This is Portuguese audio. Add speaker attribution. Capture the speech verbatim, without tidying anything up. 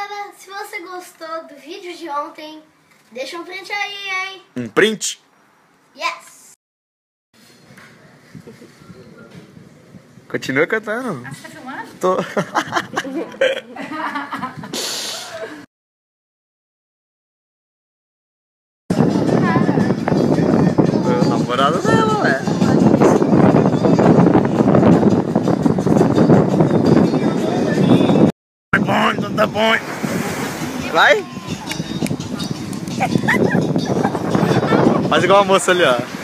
Speaker 1: namorada, se você gostou do vídeo de ontem, deixa um print aí, hein?
Speaker 2: Um print?
Speaker 1: Yes!
Speaker 2: Continua cantando.
Speaker 3: Ah, você tá filmando?
Speaker 2: Tô. O namorado dela, ué. Tá bom, então tá bom. Vai? Faz igual a moça ali, ó.